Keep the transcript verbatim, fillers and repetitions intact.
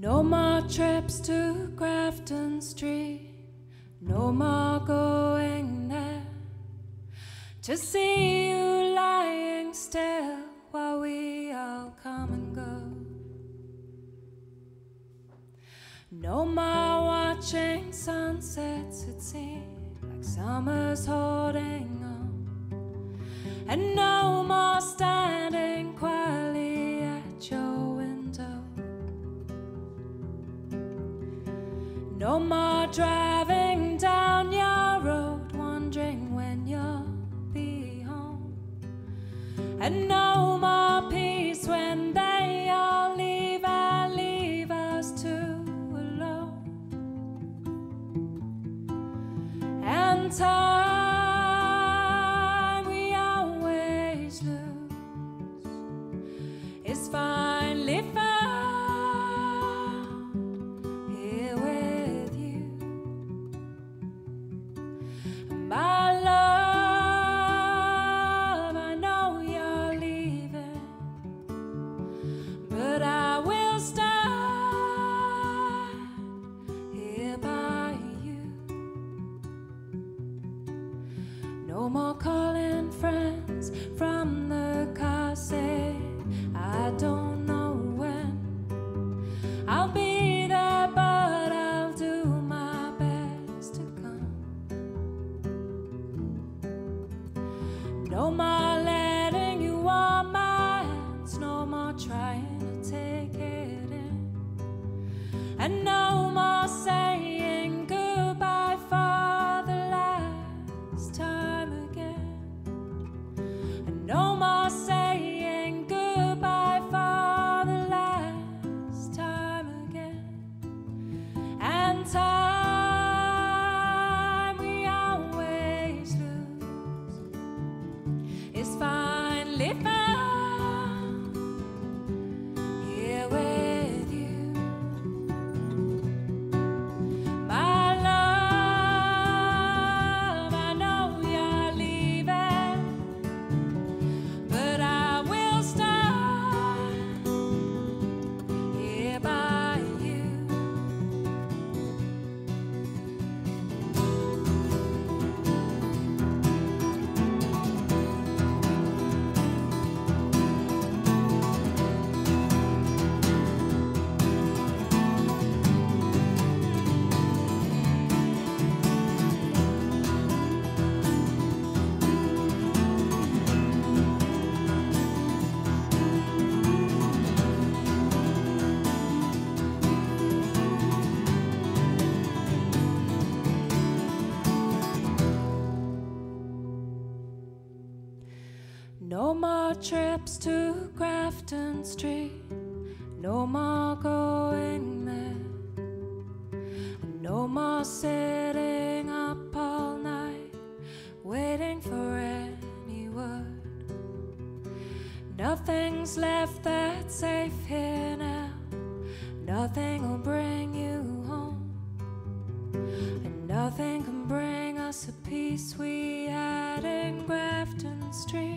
No more trips to Grafton Street, no more going there to see you lying still while we all come and go. No more watching sunsets, it seems like summer's holding on, and no more standing quietly at your window. No more driving down your road, wondering when you'll be home, and no more peace when they all leave and leave us two alone. And time we always lose is finally found here with you. My love, I know you're leaving, but I will stand here by you. No more calling friends from the car, say I don't know when I'll be there, but I'll do my best to come. No more letting you warm my hands, no more trying to take it in, and no more saying goodbye for the last time again, and no more saying goodbye for the last time again. And time we always lose is finally found here with you. My love, I know you're leaving, but I will stand here by you. No more trips to Grafton Street, no more going there, no more sitting up all night waiting for any word. Nothing's left that's safe here now, nothing will bring you home, and nothing can bring us the peace we had in Grafton Street.